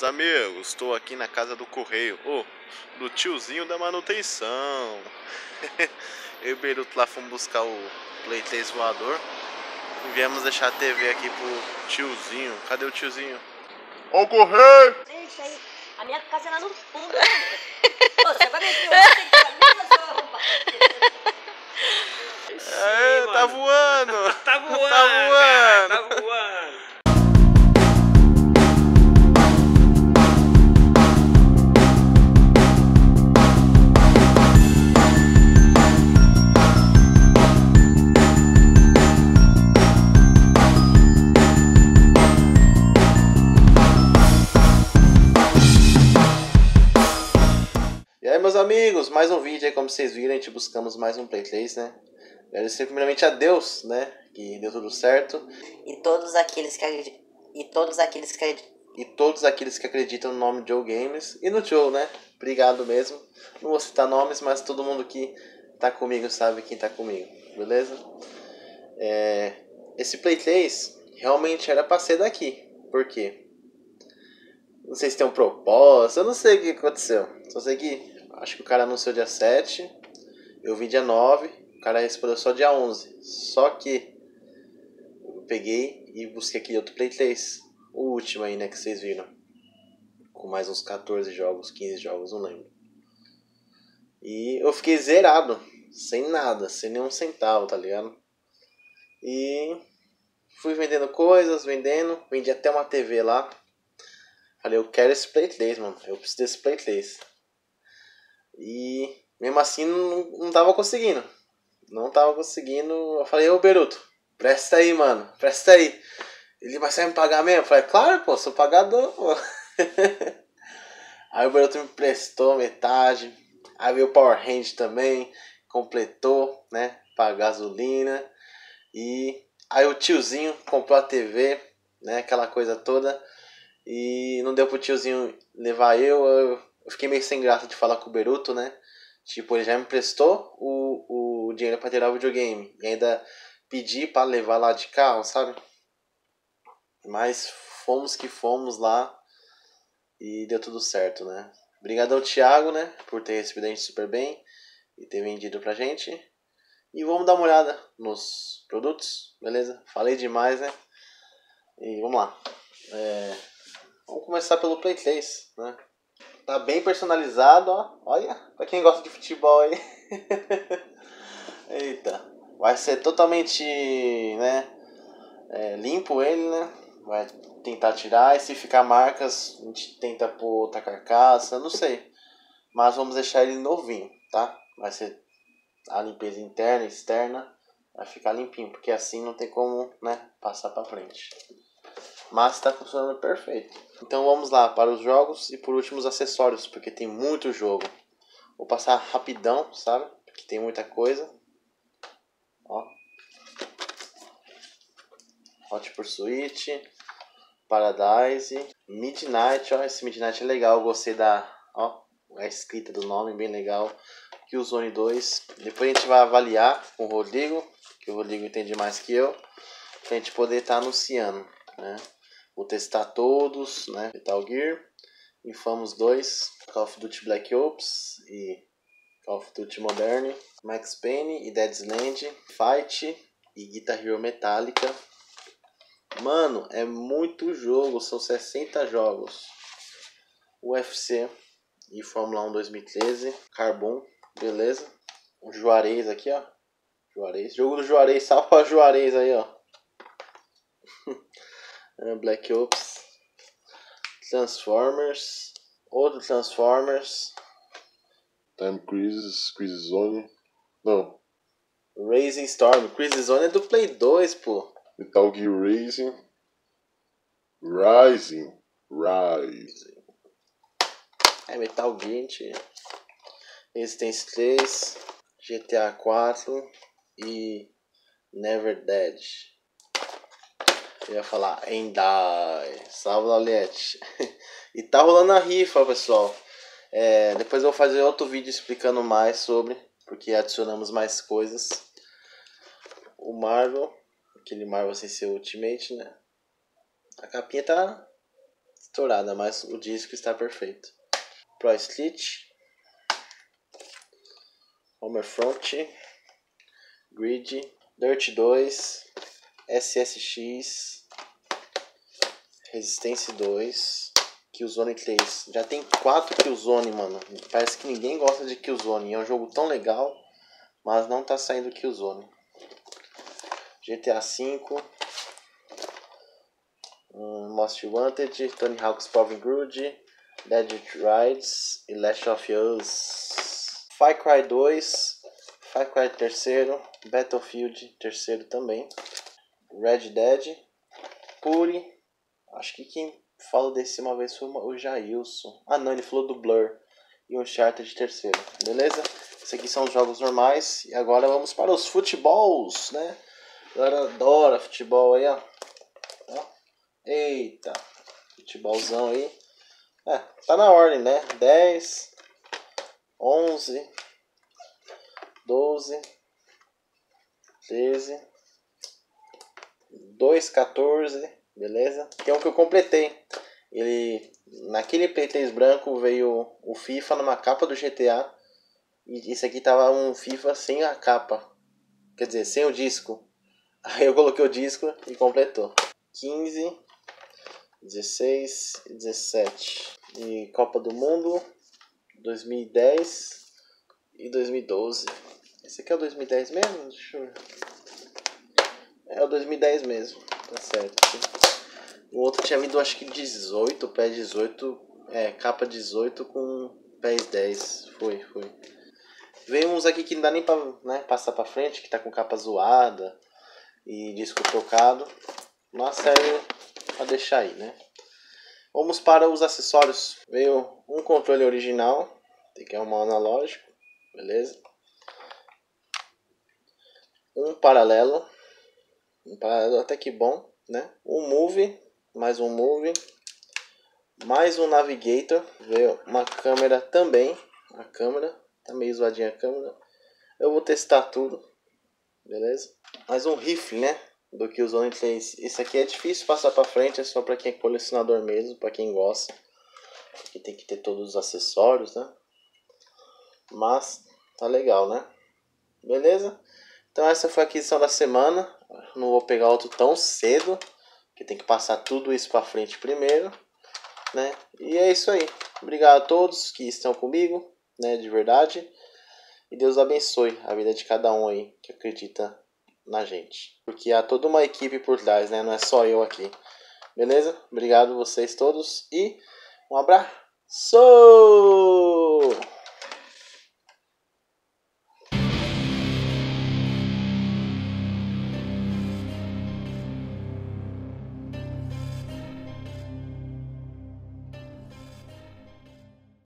meus amigos, estou aqui na casa do correio, do tiozinho da manutenção. Eu e o Beruto lá fomos buscar o Play 3 voador e viemos deixar a TV aqui pro tiozinho. Cadê o tiozinho? Ó o correio! Deixa aí, a minha casa é lá no fundo. Você vai me ver, você tem camisa, seu arrombado. É, tá voando! Tá voando, Tá voando! cara, tá voando! E aí, meus amigos, mais um vídeo aí, como vocês viram, a gente buscamos mais um Play 3, né? Agradecer primeiramente a Deus, né, que deu tudo certo. E todos aqueles que acreditam no nome Joe Games e no Joe, né? Obrigado mesmo. Não vou citar nomes, mas todo mundo que tá comigo sabe quem tá comigo, beleza? Esse Play 3 realmente era pra ser daqui. Por quê? Não sei se tem um propósito, eu não sei o que aconteceu. Só sei que acho que o cara anunciou dia 7, eu vi dia 9, o cara respondeu só dia 11. Só que eu peguei e busquei aquele outro Play 3, o último aí, né, que vocês viram. Com mais uns 14 jogos, 15 jogos, não lembro. E eu fiquei zerado, sem nada, sem nenhum centavo, tá ligado? E fui vendendo coisas, vendi até uma TV lá. Falei, eu quero esse Play 3, mano, eu preciso desse Play 3. E mesmo assim não tava conseguindo. Não tava conseguindo. Eu falei, ô Beruto, presta aí, mano, presta aí. Ele, mas você vai me pagar mesmo? Eu falei, claro, pô, sou pagador, pô. Aí o Beruto me emprestou metade. Aí veio o Power Hand também, completou, né, pra gasolina. E aí o tiozinho comprou a TV, né, aquela coisa toda. E não deu pro tiozinho levar eu fiquei meio sem graça de falar com o Beruto, né? Tipo, ele já me emprestou o dinheiro pra tirar o videogame. E ainda pedi pra levar lá de carro, sabe? Mas fomos que fomos lá e deu tudo certo, né? Obrigado ao Thiago, né? Por ter recebido a gente super bem e ter vendido pra gente. E vamos dar uma olhada nos produtos, beleza? Falei demais, né? E vamos lá. Vamos começar pelo Play 3, né? Tá bem personalizado, ó. Olha, pra quem gosta de futebol aí. Eita. Vai ser totalmente, né, limpo ele, né? Vai tentar tirar, e se ficar marcas, a gente tenta pôr outra carcaça, não sei. Mas vamos deixar ele novinho, tá? Vai ser a limpeza interna e externa. Vai ficar limpinho, porque assim não tem como, né, passar pra frente. Mas está funcionando perfeito. Então vamos lá para os jogos e por último os acessórios, porque tem muito jogo. Vou passar rapidão, sabe? Porque tem muita coisa. Ó. Hot Pursuit, Paradise, Midnight. Ó, esse Midnight é legal, eu gostei a escrita do nome, bem legal. Killzone 2. Depois a gente vai avaliar com o Rodrigo, que o Rodrigo entende mais que eu, pra gente poder estar anunciando, né? Vou testar todos, né? Metal Gear, Infamous 2, Call of Duty Black Ops e Call of Duty Modern, Max Payne e Dead Island, Fight e Guitar Hero Metallica. Mano, é muito jogo, são 60 jogos. UFC e Fórmula 1 2013, Carbon, beleza? O Juarez aqui, ó. Juarez, jogo do Juarez, salve pra Juarez aí, ó. Black Ops, Transformers, outro Transformers, Time Crisis, Crisis Zone, não, Racing Storm, Crisis Zone é do Play 2, pô. Metal Gear Racing, Rising, Metal Gear, gente. Resistance 3, GTA 4 e Never Dead. Eu ia falar Endai, salve Laulete. E tá rolando a rifa, pessoal. Depois eu vou fazer outro vídeo explicando mais sobre, porque adicionamos mais coisas. O Marvel, aquele Marvel sem ser Ultimate, né? A capinha tá estourada, mas o disco está perfeito. Pro Street, Homefront, Grid, Dirt 2, SSX, Resistance 2, Killzone 3. Já tem 4 Killzone, mano. Parece que ninguém gosta de Killzone. É um jogo tão legal, mas não tá saindo Killzone. GTA V, Most Wanted, Tony Hawk's Pro Grudge, Dead Rides e Last of Us. Far Cry 2, Far Cry 3, Battlefield 3 também, Red Dead, Puri. Acho que quem falou desse uma vez foi o Jailson. Ah não, ele falou do Blur e Uncharted 3, beleza? Esses aqui são os jogos normais. E agora vamos para os futebols, né? A galera adora futebol aí, ó. Eita, futebolzão aí. Tá na ordem, né? 10, 11, 12, 13, 2, 14, beleza? Tem um que eu completei. Ele, naquele Play 3 branco veio o FIFA numa capa do GTA. E esse aqui tava um FIFA sem a capa. Quer dizer, sem o disco. Aí eu coloquei o disco e completou. 15, 16 e 17. E Copa do Mundo 2010 e 2012. Esse aqui é o 2010 mesmo? Deixa eu ver. É o 2010 mesmo, tá certo. O outro tinha vindo acho que 18, pé 18, capa 18 com pés 10. Foi. Veio uns aqui que não dá nem pra, né, passar pra frente, que tá com capa zoada e disco trocado. Mas serve pra deixar aí, né? Vamos para os acessórios. Veio um controle original, que é um analógico, beleza? Um paralelo até que bom, né? Um Move, mais um Move, mais um Navigator. Veio uma câmera também, a câmera, tá meio zoadinha a câmera. Eu vou testar tudo, beleza? Mais um rifle, né? Do Killzone 3. Esse aqui é difícil passar pra frente, é só pra quem é colecionador mesmo, pra quem gosta. Aqui tem que ter todos os acessórios, né? Mas tá legal, né? Beleza? Então essa foi a aquisição da semana. Não vou pegar outro tão cedo, porque tem que passar tudo isso pra frente primeiro, né? E é isso aí. Obrigado a todos que estão comigo, né? De verdade. E Deus abençoe a vida de cada um aí que acredita na gente. Porque há toda uma equipe por trás, né? Não é só eu aqui. Beleza? Obrigado vocês todos e um abraço!